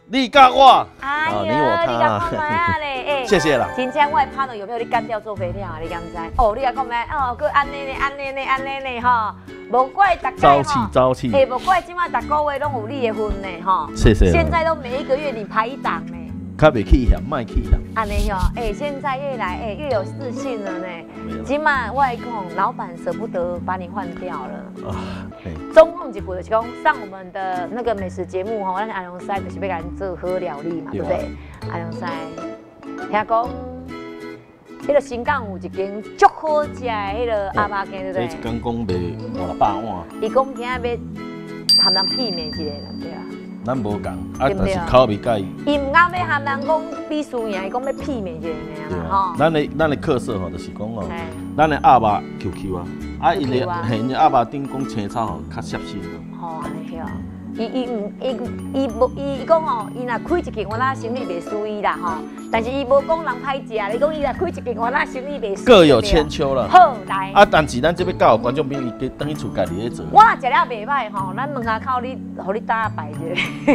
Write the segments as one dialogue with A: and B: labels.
A: 你甲我，
B: 哎呦，
A: 你我
B: 你甲
A: 他
B: 讲咩啊咧？
A: 谢谢啦。
B: 真正我的拍档有没有你干掉做肥料啊？你敢知？哦，你甲讲咩？哦，佮安尼呢，安尼呢，安尼呢，吼，无怪大家
A: 朝气朝气。
B: 哎，无怪今晚逐个月拢有你的份呢，吼。
A: 谢谢。
B: 现在都每一个月你排一档呢。
A: 较袂气嫌，卖气嫌。
B: 安尼哟，哎，现在越来越有自信了呢。今晚我来讲，老板舍不得把你换掉了。啊，中共一步就是讲上我们的那个美食节目吼，咱安龙山就是要甲咱做好料理嘛，对不对？安龙山，听讲，迄个新港有一间足好食的迄个阿妈羹，对不对？
A: 这一间讲卖500碗。
B: 伊讲今仔要含人媲美一个，对啊。
A: 咱无共，啊，但是口味介意。
B: 伊唔啱要含人讲比输赢，伊讲要媲美一个啦吼。
A: 咱的特色吼，就是讲哦，咱的鸭肉 QQ 啊，啊，因的现鸭肉顶讲青草吼较涩心咯。
B: 吼，安尼哦。伊讲哦，伊若开一间我那生意袂输伊啦吼，但是伊无讲人歹食，你讲伊若开一间我那生意袂输。
A: 各有千秋啦。
B: 好来。
A: 啊，但是咱这边教观众朋友，伊等于厝家己咧做。
B: 我若食了袂歹吼，咱门下靠你，互你打败者。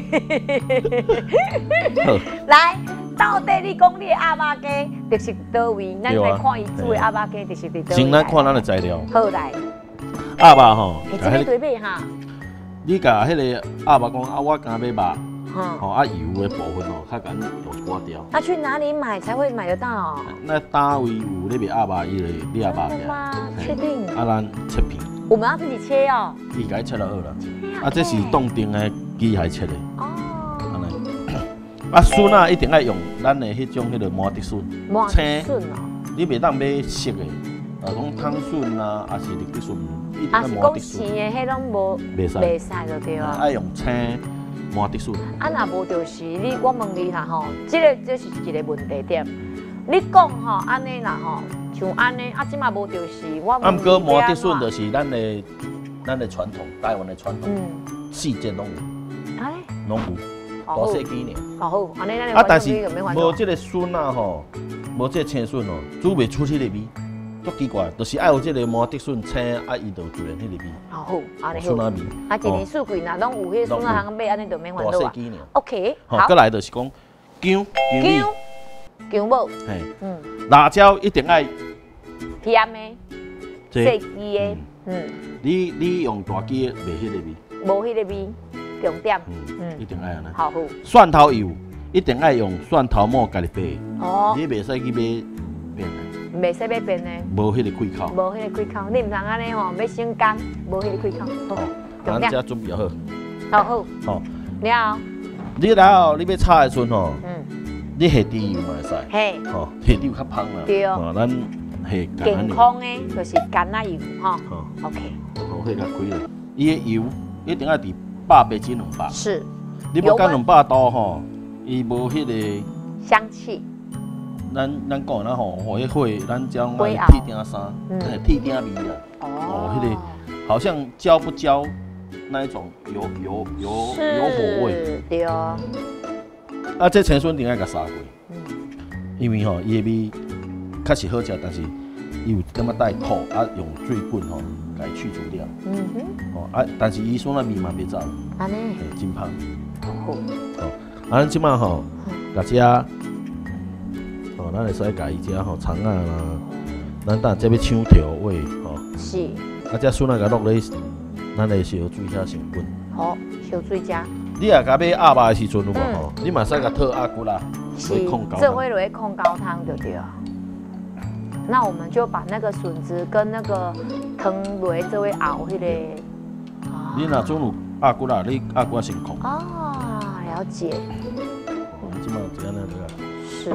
B: 来，到底你讲你的阿妈鸡特色倒位？咱来看伊煮的阿妈鸡特色伫倒位。
A: 先咱看咱的材料。
B: 好来。
A: 鸭肉吼，
B: 这边对买哈。
A: 你甲迄个鸭肉讲啊，我敢要肉，吼啊油的部分吼，较简落一寡掉。
B: 那去哪里买才会买得到？
A: 那单位有咧卖鸭肉，伊咧你鸭肉
B: 的吗？确定？
A: 啊，咱切片。
B: 我们要自己切哦。
A: 伊家切了好啦。啊，这是冻定的机械切的。哦。安尼。啊，笋啊一定要用咱的迄种迄个麻竹笋。
B: 麻竹笋哦。
A: 你袂当买熟的，讲汤笋啊，还是绿竹笋。
B: 啊，是讲生的，迄拢无袂使就对啊。
A: 爱用青麻竹笋。
B: 啊，若无就是我问你啦吼，这是一个问题点。你讲吼，安尼啦吼，像安尼，啊，即马无就是我。
A: 啊，毋过麻竹笋就是咱的传统，台湾的传统，四节拢有。哎。拢有，大细几呢？
B: 哦好，安尼咱的。
A: 啊，但是无这个笋啊吼，无这个青笋哦，煮袂出迄个味。足奇怪，就是爱有这个麻竹笋青，啊，伊就自然迄个味。
B: 好，安尼好。
A: 笋仔味。
B: 啊，一年四季若拢有迄笋仔行买，安尼就免烦恼啊。
A: 大细支呢。
C: OK，
A: 好。再来就是讲姜
B: 母。
A: 嘿。辣椒一定爱
B: 甜的，细支的。
A: 你用大支的袂迄个味。
B: 无迄个味，重点。
A: 一定爱安尼。
B: 好。
A: 蒜头油一定爱用蒜头末家己焙。
B: 哦。
A: 你袂使去买变的。
B: 袂使要变呢，
A: 无迄个开口，
B: 无迄个开口，你唔通安尼吼，要升工，无迄个开口。
A: 好，咱遮准备好。
B: 好。好。了。
A: 你然后你要炒的时阵吼，你下猪油嘛会使。
B: 嘿。
A: 吼，下猪油较香啦。
B: 对。
A: 咱下
B: 健康的就是橄榄油吼。
A: 好。
B: OK。
A: 好，迄个开了。伊的油一定要伫100至200。
B: 是。
A: 你要干200度吼，伊无迄个
B: 香气。
A: 咱讲咱吼，火一会，咱将铁丁衫，铁丁味啊。哦，迄个好像焦不焦那一种有火味。
B: 对啊。
A: 啊，这青笋一定要甲杀过。因为吼伊的味确实好食，但是伊有一点仔带苦，啊用水滚吼，甲伊去除掉。哦啊，但是伊笋仔味嘛袂走。
B: 安尼。
A: 真香。
B: 好。
A: 好，啊，咱即摆吼，甲遮。哦，咱会使家己遮吼葱啊啦，咱等下这要抢调味吼。
B: 是。
A: 啊，这笋啊，甲落咧咱的烧水遐先滚。
B: 好，烧水加。
A: 你也甲买鸭肉的时阵有无吼？你嘛使甲套鸭骨啦，
B: 是，这会落去控高汤就对了。那我们就把那个笋子跟那个汤落去做位熬迄个。
A: 你若准有鸭骨啦，你鸭骨先控。
B: 哦，了解。
A: 即摆有安尼对啊。
B: 是。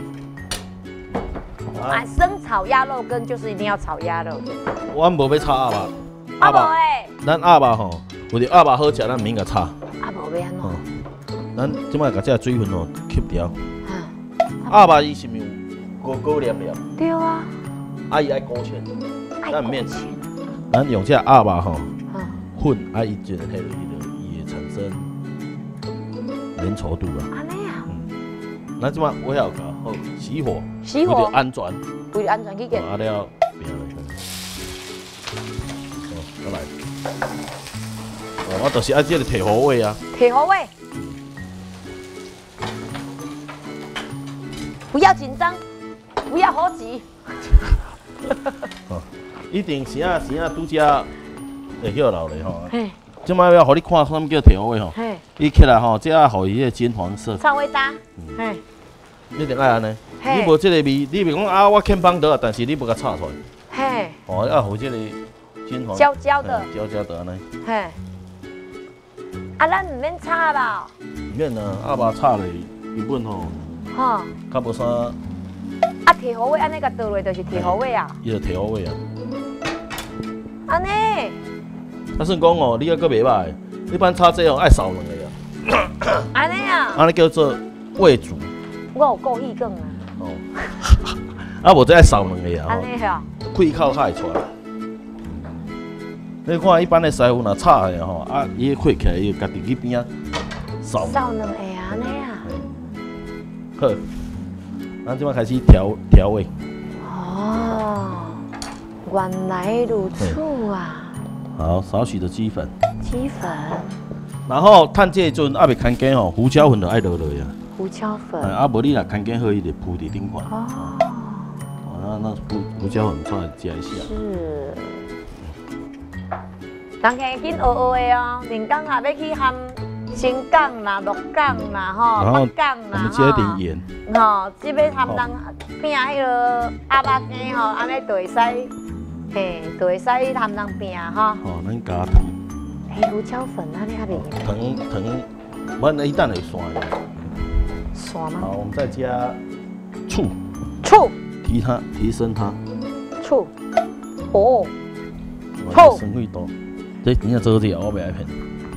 B: 啊，生炒鸭肉羹就是一定要炒鸭肉。
A: 我无要炒鸭肉。
B: 鸭肉诶。
A: 咱鸭肉吼，为着鸭肉好食，咱免甲炒。
B: 鸭肉要安怎？
A: 咱即摆甲这水分吼吸掉。鸭肉伊是毋是有高黏黏？
B: 对啊。
A: 啊，伊爱勾芡，咱毋免。
B: 勾芡。
A: 咱用这鸭肉吼，混啊，伊就迄个伊会产生粘稠度啦。
B: 安尼啊。
A: 咱即摆我要搞好熄火，
B: 熄火，
A: 为了安全，
B: 为了安全起见。
A: 啊了，变来。哦，再来。哦，我就是爱这个提火味啊。
B: 提火味。 不要紧张，不要好急。
A: 一定时啊拄只会晓老咧吼。即摆要互你看什么叫调味吼。伊起来吼，这啊互伊迄个金黄色。
B: 稍微搭。嘿。
A: 一定爱安尼。你无即个味，你袂讲啊，我欠芳得啊，但是你不甲炒出来。嘿。哦，要互即个金黄。焦焦的。焦焦的安尼。嘿。啊，咱唔免炒吧？唔免啊，阿爸炒咧，原本吼。哈。较无啥。啊，提好味安尼甲倒落就是提好味啊。伊就提好味啊。安尼。啊，算讲哦，你还阁袂歹。一般炒这哦爱烧两个啊。安尼啊？安尼叫做味煮。我有故意讲啊。哦。啊，无这爱烧两个啊。安尼啊。气口较会出来。你看一般的师傅若炒的吼，啊，伊火起来，伊家己去边啊烧。烧两个安尼啊。好，咱即摆开始调味。哦，原来如此啊。好，少许的鸡粉。鸡粉。然后趁这阵还袂看见吼，胡椒粉就爱落落呀。胡椒粉。啊，无你若看见好，伊就铺伫顶块。哦。那胡椒粉出来加一下。是。人家紧学的哦，人讲下要去含新港啦、鹿港啦、吼北港啦，我们加一点盐。吼，即要含人拼迄个鸭肉羹吼，安尼就会使，嘿，就会使含人拼吼。哦，咱加糖。嘿，胡椒粉安尼较厉害。糖，我那一旦会酸的。酸吗？好，我们再加醋。醋。提升它。醋。哦。醋。生味多。这你要做这我袂爱骗。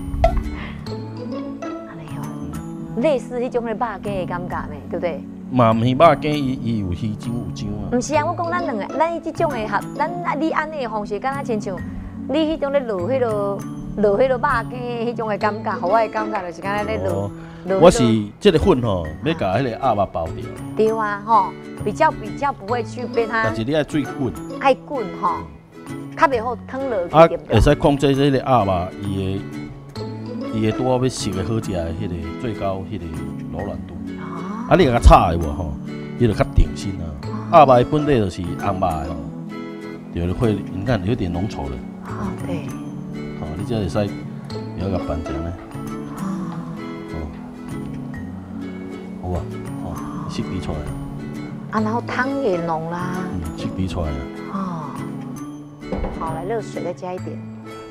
A: 安尼哦，类似迄种的肉羹的感觉呢，对不对？嘛唔是肉羹，伊有鱼浆有浆啊。唔是啊，我讲咱两个，咱这种的合，你安尼的方式，敢若亲像你迄种咧落迄落肉羹迄种的感觉，互我的感觉就是敢若咧落。我是这个粉吼，要甲迄个鸭肉包掉。对啊，吼，比较不会去被它。但是你爱最滚。爱滚吼。较袂好汤落去，啊，会使控制这个鸭肉伊的拄好要熟的好食的迄个最高迄个柔软度。啊，你甲炒的无吼，伊就较定心啊。鸭肉本来就是红肉的吼，就会你看有点浓稠了。啊，对。好，你这会使要甲拌一下呢。哦。好啊，哦，色味出来了。啊，然后汤也浓啦。色味出来了。哦。好，来热水再加一点。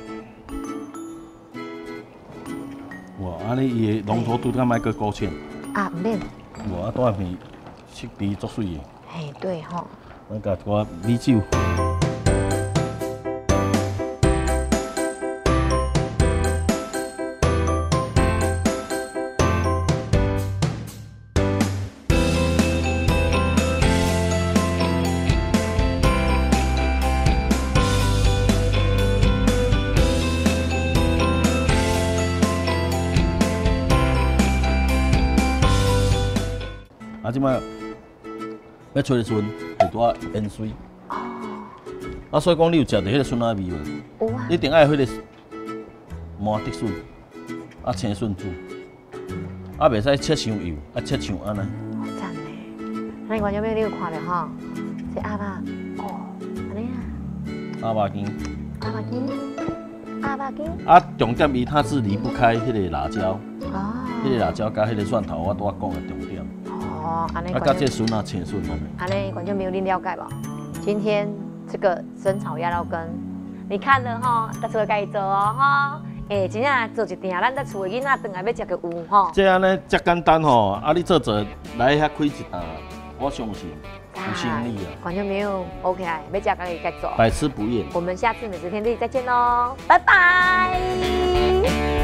A: 哇，安尼伊的浓稠度敢莫搁勾芡？啊，唔免。哇，多下面色味足水的。嘿，对吼。咱加一寡米酒。啊，即摆要吹的时阵，会多盐水。哦。啊，所以讲你有食到迄个笋仔味无？有啊。一定爱迄个麻竹笋，啊青笋煮，啊袂使切伤油，啊切像安尼。赞嘞！那观众朋友你有看到吼？这鸭肉，哦，安尼啊。鸭肉羹。鸭肉羹。鸭肉羹。啊，重点伊它是离不开迄个辣椒。哦。迄个辣椒加迄个蒜头，我拄仔讲的重点。哦，安尼。啊，加这笋啊，青笋安尼。安尼，观众朋友你了解无？今天这个生炒鸭肉羹，你看了吼，在厝家己做哦吼。真正做一定，咱在厝的囡仔回来要食个有吼。这安尼遮简单吼，啊你做来遐开一档，我相信有生意啊。观众朋友 ，OK， 要食家己该做，百吃不厌。我们下次美食天地再见喽，拜拜。